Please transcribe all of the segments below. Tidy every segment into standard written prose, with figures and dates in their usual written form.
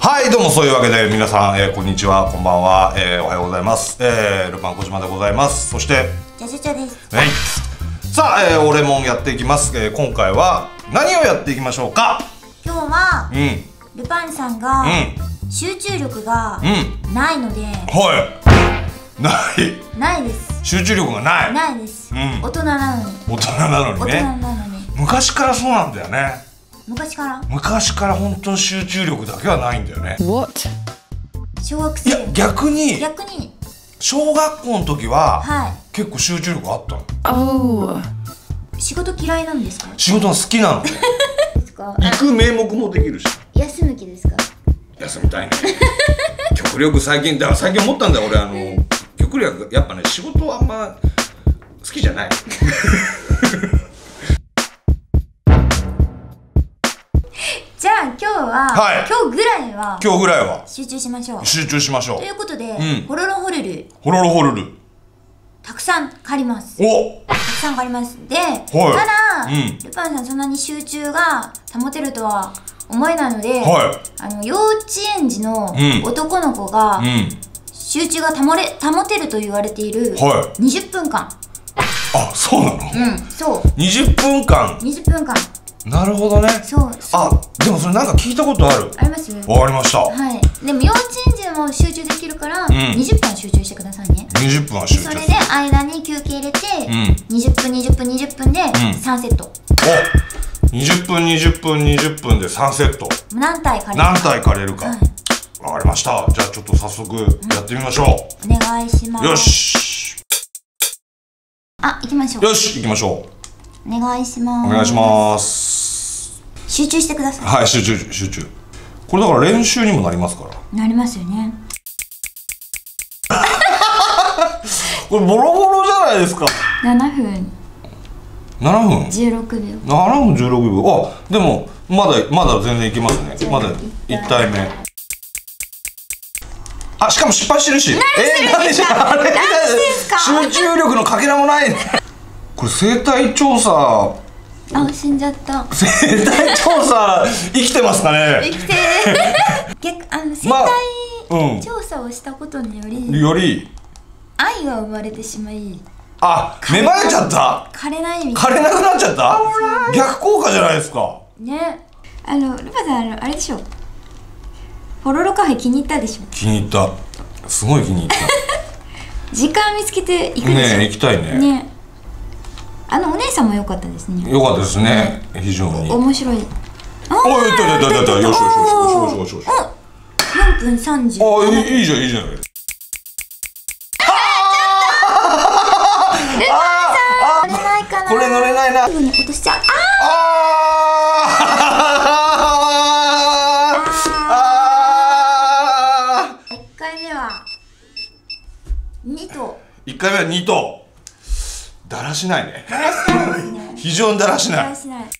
はい、どうもそういうわけで皆さん、こんにちは、こんばんは、おはようございます。ルパン小島でございます。そしてじゃじゃじゃです。 はい。さあ、オレモンやっていきます。今回は何をやっていきましょうか。 今日は、 うん、 ルパンさんが、集中力がないので、 はい、 ないです。 集中力がないです。 うん、 大人なのに。 大人なのにね。昔からそうなんだよね。昔から本当に集中力だけはないんだよね。 What？ 小学生。 いや逆に小学校の時は、結構集中力あったの。 仕事嫌いなんですか？ 仕事が好きなの。行く名目もできるし。 休む気ですか？ 休みたいね。極力最近思ったんだよ俺極力やっぱね仕事はあんま好きじゃない。 じゃあ今日は、今日ぐらいは集中しましょう。ということで、ホロロホルルたくさん借ります。で、ただ、ルパンさんそんなに集中が保てるとは思えないので、幼稚園児の男の子が集中が保てると言われている20分間。 あ、そうなの？ そう。 20分間。なるほどね。あ、でもそれなんか聞いたことある。 あります？ わかりました。 でも幼稚園児でも集中できるから20分集中してくださいね。 20分は集中。 それで間に休憩入れて20分で3セット。 お、20分で3セット。 何体借れるか。わかりました。じゃあちょっと早速やってみましょう。 お願いします。 よし。 行きましょう。 よし、行きましょう。 お願いします。 お願いします。 集中してください。 はい、集中。これだから練習にもなりますから。 なりますよね。 これボロボロじゃないですか。 7分16秒。 7分16秒。あ、でもまだ全然いけますね。まだ1体目。あ、しかも失敗してるし。何してんすか？集中力のかけらもない。これ生態調査。 死んじゃった。 生態調査生きてますかね？ 生きてる。生態調査をしたことにより愛が生まれてしまい、 芽生えちゃった？枯れなくなっちゃった？逆効果じゃないですか。 ね。ルパさんあれでしょ。ホロロカフェ気に入ったでしょ。 気に入った。すごい気に入った。時間見つけて行くでしょ。 ね、行きたいね。 お姉さんも良かったですね。 良かったですね。非常に面白い。 よし。 4分30。 いいじゃん。これ乗れないな。 すぐに落としちゃう。1回目は2頭。 だらしないね。非常にだらしない。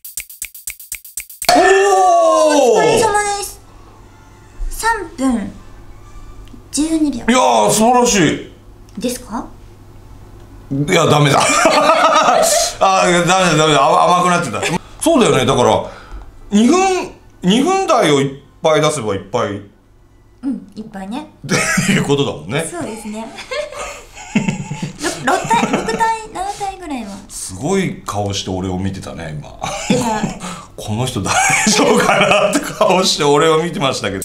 お疲れ様です。3分12秒。 いやー、素晴らしい。 ですか？ いや、ダメだ。ダメだ。甘くなってた。そうだよね。だから2分台をいっぱい出せばいっぱい。 いっぱいね。 っていうことだもんね。 そうですね。6体7体ぐらいは。すごい顔して俺を見てたね今。この人大丈夫かなって顔して俺を見てましたけど。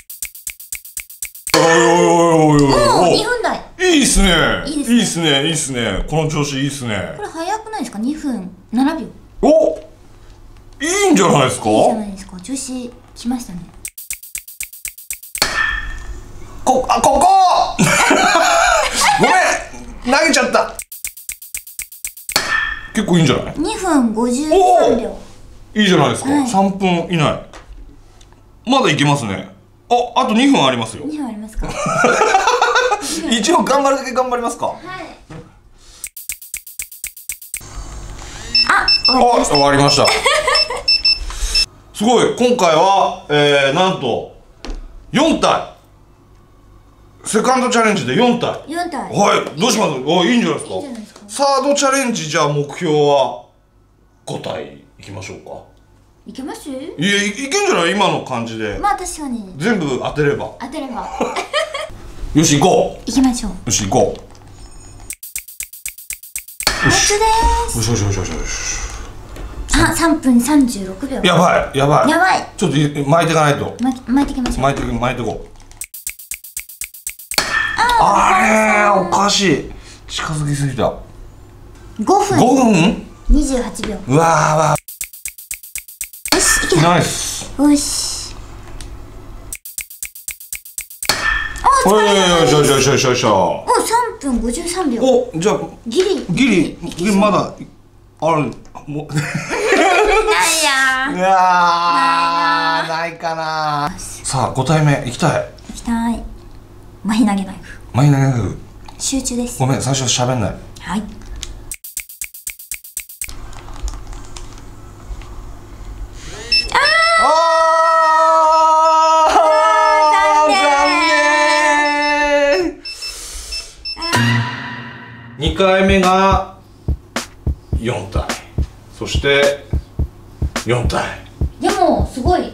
お2分台。 いいっすね。この調子いいっすね。 これ早くないですか？2分7秒。 お、いいんじゃないですか？ 調子きましたね。 ここごめん、投げちゃった。結構いいんじゃない？2 分53秒。 いいじゃないですか。3分以内。まだいけますね。あと2分ありますよ。 2分ありますか？ 一応頑張るだけ頑張りますか。終わりました。すごい。今回はなんと4体。セカンドチャレンジで4体。はい。どうします？いいんじゃないですか。サードチャレンジ、じゃあ目標は5体いきましょうか。 いけます？ いや、いけんじゃない？今の感じで。 まあ確かに全部当てれば。 よし、行こう。 行きましょう。 よし、行こう。 よしです。 よしよしよしよしよし。 あ、3分36秒。 やばい、やばい。 やばい。 ちょっと巻いていかないと。 巻いていきましょう。巻いていこう。あれ、おかしい。近づきすぎた。 5分。28秒。 うわー。 よし、いけた。 ナイス。 よし。 よし。 お、3分53秒。 お、じゃあギリまだある。もうないかな。さあ、5体目いきたい。 マヒ投げナイフ。集中です。 ごめん、最初喋んない。 はい。 2回目が4体、そして4体。 でもすごい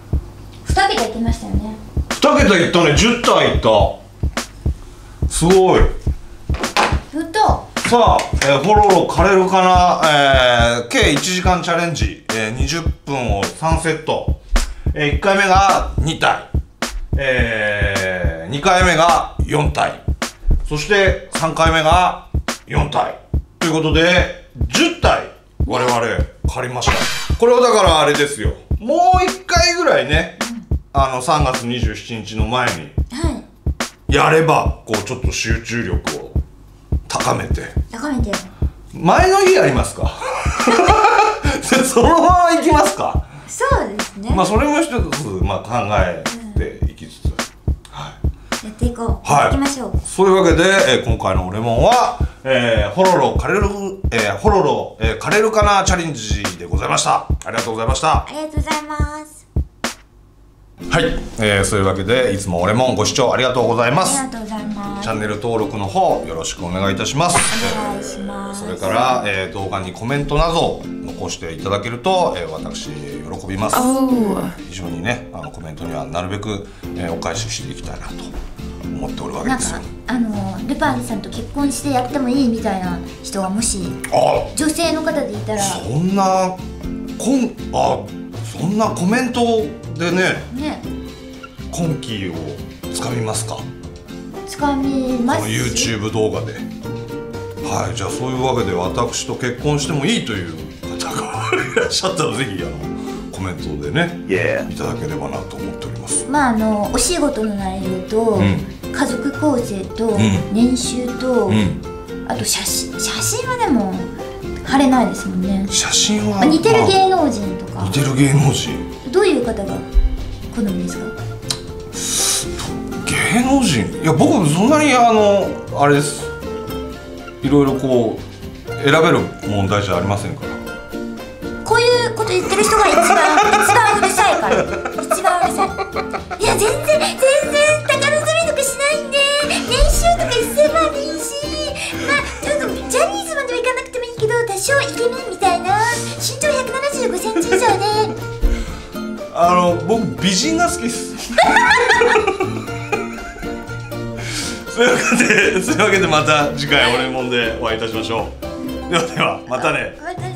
2桁いきましたよね。 2桁いったね。10体いった。すごい。 やった。 さあ、ホロロ枯れるかな。計1時間チャレンジ、20分を3セット。1回目が2体、2回目が4体、そして3回目が4体ということで10体我々借りました。これはだからあれですよ、もう1回ぐらいね、3月27日の前にやればこうちょっと集中力を高めて前の日やりますかそのままいきますか。 そうですね。 まあそれも一つ、考えていきつつ、やっていこう。行きましょう。 そういうわけで、今回のレモンは、ホロロ枯れるかなチャレンジでございました。ありがとうございました。 ありがとうございます。 はい、そういうわけでいつもレモンご視聴ありがとうございます。 ありがとうございます。 チャンネル登録の方よろしくお願いいたします。 お願いします。 それから、動画にコメントなど残していただけると、私喜びます。非常にね、コメントにはなるべく、お返ししていきたいなと思っておるわけですよ。 ルパンさんと結婚してやってもいいみたいな人がもし女性の方でいたら、 そんなコメントでね今期をつかみますか。 つかみます。 この YouTube 動画で。はい、じゃあそういうわけで私と結婚してもいいという方がいらっしゃったらぜひコメントでね、いただければなと思っております。 お仕事の内容と、家族構成と、年収と、あと写真はでも貼れないですもんね。 写真は似てる芸能人とか。 似てる芸能人。 どういう方が好みですか？ 芸能人、いや僕そんなにあれです。いろいろこう選べる問題じゃありませんから。 こういうこと言ってる人が一番うるさいから。一番うるさい。いや全然宝積みとかしないんで、年収とか1000万でいいし、ちょっとジャニーズまではいかなくてもいいけど多少イケメンみたいな、身長175センチ以上で。 僕美人が好きです。そういうわけでまた次回オレモンでお会いいたしましょう。ではまたね。